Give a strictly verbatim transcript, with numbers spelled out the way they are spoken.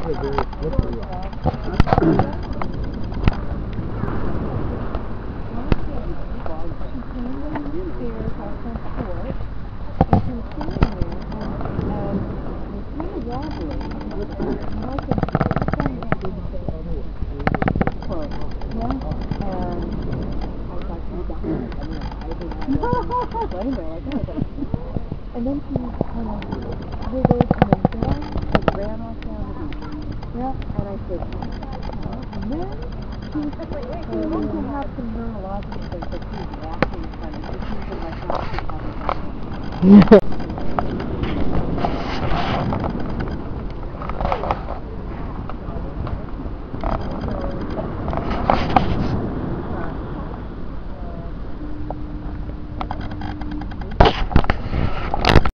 very slippery rock. And then she kind of wiggled and then down and ran off down the beach. Yeah. And I said, oh, and then she was like, wait, wait, wait. She to have some neurological things that she was walking funny. She was like, not having